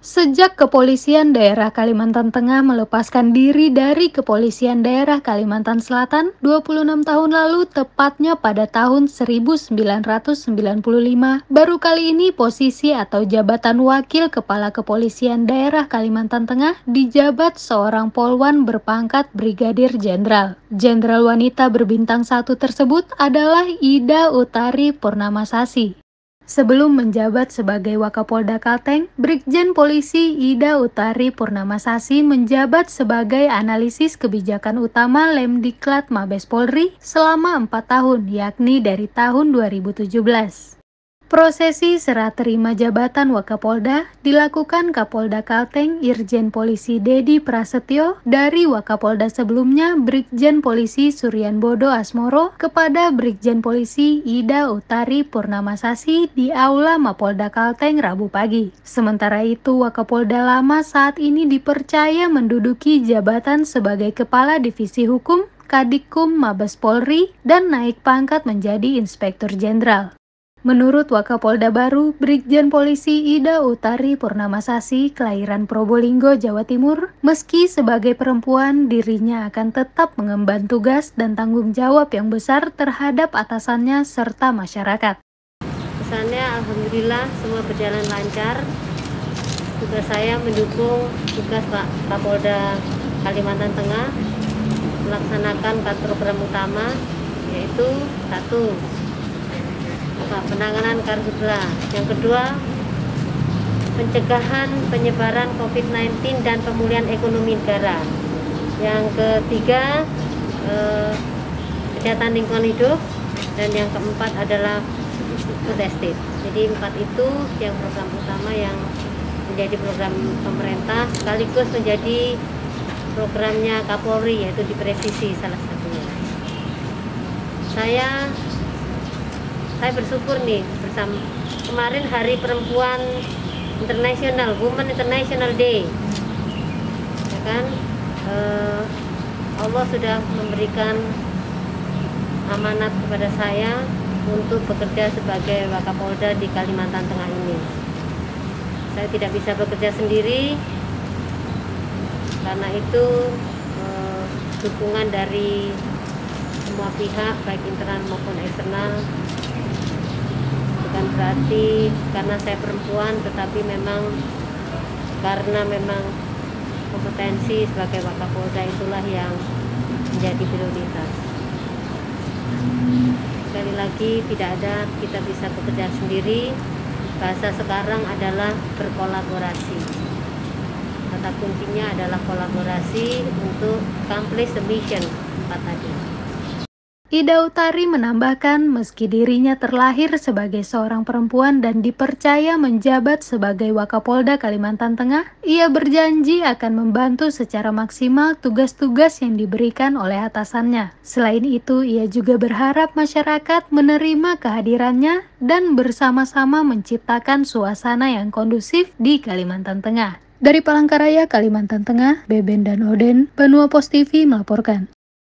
Sejak Kepolisian Daerah Kalimantan Tengah melepaskan diri dari Kepolisian Daerah Kalimantan Selatan 26 tahun lalu, tepatnya pada tahun 1995, baru kali ini posisi atau jabatan Wakil Kepala Kepolisian Daerah Kalimantan Tengah dijabat seorang polwan berpangkat Brigadir Jenderal. Jenderal wanita berbintang 1 tersebut adalah Ida Utari Purnamasasi. Sebelum menjabat sebagai Wakapolda Kalteng, Brigjen Polisi Ida Utari Purnamasasi menjabat sebagai analisis kebijakan utama Lemdiklat Mabes Polri selama 4 tahun, yakni dari tahun 2017. Prosesi serah terima jabatan Wakapolda dilakukan Kapolda Kalteng Irjen Polisi Dedi Prasetyo dari Wakapolda sebelumnya Brigjen Polisi Suryan Bodo Asmoro kepada Brigjen Polisi Ida Utari Purnamasasi di Aula Mapolda Kalteng Rabu pagi. Sementara itu, Wakapolda lama saat ini dipercaya menduduki jabatan sebagai Kepala Divisi Hukum Kadikum Mabes Polri dan naik pangkat menjadi Inspektur Jenderal. Menurut Wakapolda baru, Brigjen Polisi Ida Utari Purnamasasi, kelahiran Probolinggo, Jawa Timur, meski sebagai perempuan, dirinya akan tetap mengemban tugas dan tanggung jawab yang besar terhadap atasannya serta masyarakat. Kesannya alhamdulillah semua berjalan lancar. Tugas saya mendukung tugas Pak Kapolda Kalimantan Tengah melaksanakan 4 program utama, yaitu 1. Penanganan karhutla. Yang kedua, pencegahan penyebaran COVID-19 dan pemulihan ekonomi negara. Yang ketiga, kesehatan lingkungan hidup. Dan yang keempat adalah food estate. Jadi 4 itu yang program utama yang menjadi program pemerintah sekaligus menjadi programnya Kapolri, yaitu di presisi salah satunya. Saya bersyukur nih, bersama kemarin Hari Perempuan Internasional, Women International Day, ya kan? Allah sudah memberikan amanat kepada saya untuk bekerja sebagai Wakapolda di Kalimantan Tengah ini. Saya tidak bisa bekerja sendiri, karena itu dukungan dari semua pihak, baik internal maupun eksternal. Bukan berarti karena saya perempuan, tetapi memang karena memang kompetensi sebagai Wakapolda itulah yang menjadi prioritas. Sekali lagi, tidak ada kita bisa bekerja sendiri. Bahasa sekarang adalah berkolaborasi. Kata kuncinya adalah kolaborasi untuk accomplish the mission 4 tadi. Ida Utari menambahkan, meski dirinya terlahir sebagai seorang perempuan dan dipercaya menjabat sebagai Wakapolda Kalimantan Tengah, ia berjanji akan membantu secara maksimal tugas-tugas yang diberikan oleh atasannya. Selain itu, ia juga berharap masyarakat menerima kehadirannya dan bersama-sama menciptakan suasana yang kondusif di Kalimantan Tengah. Dari Palangkaraya, Kalimantan Tengah, Beben dan Oden, Banua Pos TV melaporkan.